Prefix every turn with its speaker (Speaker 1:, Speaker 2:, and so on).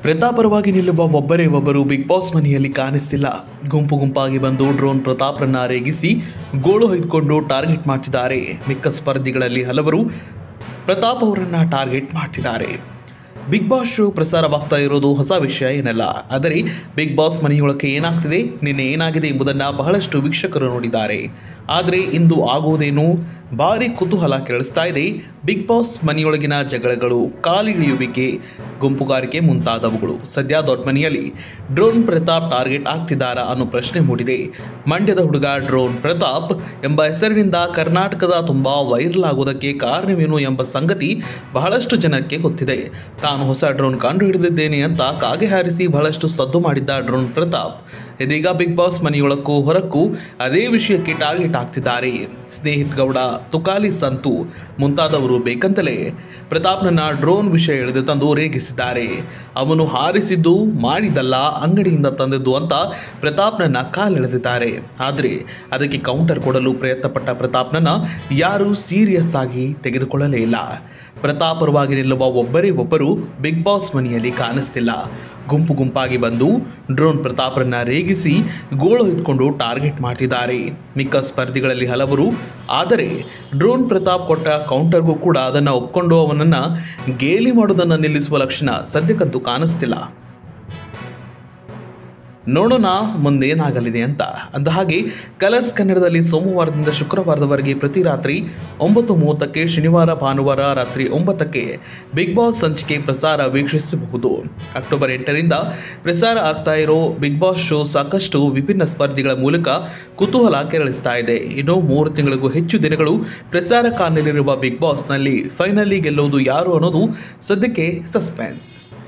Speaker 1: ಪ್ರತಾಪರವಾಗಿ ನಿಲ್ಲುವ ಒಬ್ಬರೇ ಒಬ್ಬರು ಬಿಗ್ ಬಾಸ್ ಮನೆಯಲ್ಲಿ ಕಾಣಿಸ್ತಿಲ್ಲ. ಗುಂಪು ಗುಂಪಾಗಿ ಬಂದು ಡ್ರೋನ್ ಪ್ರತಾಪ್ರನ್ನ ರೇಗಿಸಿ ಗೋಳು ಹೊಯ್ದುಕೊಂಡು ಟಾರ್ಗೆಟ್ ಮಾಡ್ತಿದ್ದಾರೆ. ಮಿಕ್ಕ ಸ್ಪರ್ಧಿಗಳಲ್ಲಿ ಹಲವರು ಪ್ರತಾಪ್ ಅವರನ್ನ ಟಾರ್ಗೆಟ್ ಮಾಡ್ತಿದ್ದಾರೆ. ಬಿಗ್ ಬಾಸ್ ಶೋ ಪ್ರಸಾರವಾಗ್ತಾ ಇರೋದು ಹೊಸ ವಿಷಯ ಏನಲ್ಲ. ಆದರೆ ಬಿಗ್ ಬಾಸ್ ಮನೆಯೊಳಗೆ ಏನಾಗ್ತಿದೆ, ನಿನ್ನೆ ಏನಾಗಿದೆ ಎಂಬುದನ್ನು ಬಹಳಷ್ಟು ವೀಕ್ಷಕರು ನೋಡಿದ್ದಾರೆ. ಆದರೆ ಇಂದು ಆಗುವುದೇನು ಭಾರಿ ಕುತೂಹಲ ಕೆರಳಿಸ್ತಾ ಇದೆ. ಬಿಗ್ ಬಾಸ್ ಮನೆಯೊಳಗಿನ ಜಗಳಗಳು, ಕಾಲಿಳಿಯುವಿಕೆ, ಗುಂಪುಗಾರಿಕೆ ಮುಂತಾದವುಗಳು. ಸದ್ಯ ದೊಡ್ಡ ಮನೆಯಲ್ಲಿ ಡ್ರೋನ್ ಪ್ರತಾಪ್ ಟಾರ್ಗೆಟ್ ಆಗ್ತಿದ್ದಾರಾ ಅನ್ನೋ ಪ್ರಶ್ನೆ ಮೂಡಿದೆ. ಮಂಡ್ಯದ ಹುಡುಗ ಡ್ರೋನ್ ಪ್ರತಾಪ್ ಎಂಬ ಹೆಸರಿನಿಂದ ಕರ್ನಾಟಕದ ತುಂಬ ವೈರಲ್ ಆಗೋದಕ್ಕೆ ಕಾರಣವೇನು ಎಂಬ ಸಂಗತಿ ಬಹಳಷ್ಟು ಜನಕ್ಕೆ ಗೊತ್ತಿದೆ. ತಾನು ಹೊಸ ಡ್ರೋನ್ ಕಂಡು ಹಿಡಿದಿದ್ದೇನೆ ಅಂತ ಕಾಗೆ ಹಾರಿಸಿ ಬಹಳಷ್ಟು ಸದ್ದು ಮಾಡಿದ್ದ ಡ್ರೋನ್ ಪ್ರತಾಪ್ ಇದೀಗ ಬಿಗ್ ಬಾಸ್ ಮನೆಯೊಳಕ್ಕೂ ಹೊರಕ್ಕೂ ಅದೇ ವಿಷಯಕ್ಕೆ ಟಾರ್ಗೆಟ್ ಆಗ್ತಿದ್ದಾರೆ. ಸ್ನೇಹಿತ್ ಗೌಡ, ತುಕಾಲಿ ಸಂತು ಮುಂತಾದವರು ಬೇಕಂತಲೇ ಪ್ರತಾಪ್ನನ್ನ ಡ್ರೋನ್ ವಿಷಯ ಎಳೆದು ತಂದು ರೇಗಿಸಿದ್ದಾರೆ. ಅವನು ಹಾರಿಸಿದ್ದು ಮಾಡಿದಲ್ಲ, ಅಂಗಡಿಯಿಂದ ತಂದಿದ್ದು ಅಂತ ಪ್ರತಾಪ್ನನ್ನ ಕಾಲೆಳೆದಿದ್ದಾರೆ. ಆದರೆ ಅದಕ್ಕೆ ಕೌಂಟರ್ ಕೊಡಲು ಪ್ರಯತ್ನಪಟ್ಟ ಪ್ರತಾಪ್ನನ್ನ ಯಾರೂ ಸೀರಿಯಸ್ ಆಗಿ ತೆಗೆದುಕೊಳ್ಳಲೇ ಇಲ್ಲ. ಪ್ರತಾಪ್ ಪರವಾಗಿ ನಿಲ್ಲುವ ಒಬ್ಬರೇ ಒಬ್ಬರು ಬಿಗ್ ಬಾಸ್ ಮನೆಯಲ್ಲಿ ಕಾಣಿಸ್ತಿಲ್ಲ. ಗುಂಪು ಗುಂಪಾಗಿ ಬಂದು ಡ್ರೋನ್ ಪ್ರತಾಪ್ರನ್ನ ರೇಗಿಸಿ ಗೋಳು ಹೊಯ್ದುಕೊಂಡು ಟಾರ್ಗೆಟ್ ಮಾಡ್ತಿದ್ದಾರೆ. ಮಿಕ್ಕ ಸ್ಪರ್ಧಿಗಳಲ್ಲಿ ಹಲವರು. ಆದರೆ ಡ್ರೋನ್ ಪ್ರತಾಪ್ ಕೊಟ್ಟ ಕೌಂಟರ್ಗೂ ಕೂಡ ಅದನ್ನು ಒಪ್ಕೊಂಡು ಅವನನ್ನು ಗೇಲಿ ಮಾಡೋದನ್ನು ನಿಲ್ಲಿಸುವ ಲಕ್ಷಣ ಸದ್ಯಕ್ಕಂತೂ ಕಾಣಿಸ್ತಿಲ್ಲ. ನೋಡೋಣ ಮುಂದೇನಾಗಲಿದೆ ಅಂತ. ಅಂದಹಾಗೆ ಕಲರ್ಸ್ ಕನ್ನಡದಲ್ಲಿ ಸೋಮವಾರದಿಂದ ಶುಕ್ರವಾರದವರೆಗೆ ಪ್ರತಿ ರಾತ್ರಿ 9:30ಕ್ಕೆ, ಶನಿವಾರ ಭಾನುವಾರ ರಾತ್ರಿ 9ಕ್ಕೆ ಬಿಗ್ ಬಾಸ್ ಸಂಚಿಕೆ ಪ್ರಸಾರ ವೀಕ್ಷಿಸಬಹುದು. ಅಕ್ಟೋಬರ್ 8ರಿಂದ ಪ್ರಸಾರ ಆಗ್ತಾ ಇರೋ ಬಿಗ್ ಬಾಸ್ ಶೋ ಸಾಕಷ್ಟು ವಿಭಿನ್ನ ಸ್ಪರ್ಧಿಗಳ ಮೂಲಕ ಕುತೂಹಲ ಕೆರಳಿಸ್ತಾ ಇದೆ. ಇನ್ನು 3 ತಿಂಗಳಿಗೂ ಹೆಚ್ಚು ದಿನಗಳು ಪ್ರಸಾರ ಕಾಣಲಿರುವ ಬಿಗ್ ಬಾಸ್ನಲ್ಲಿ ಫೈನಲಿ ಗೆಲ್ಲುವುದು ಯಾರು ಅನ್ನೋದು ಸದ್ಯಕ್ಕೆ ಸಸ್ಪೆನ್ಸ್.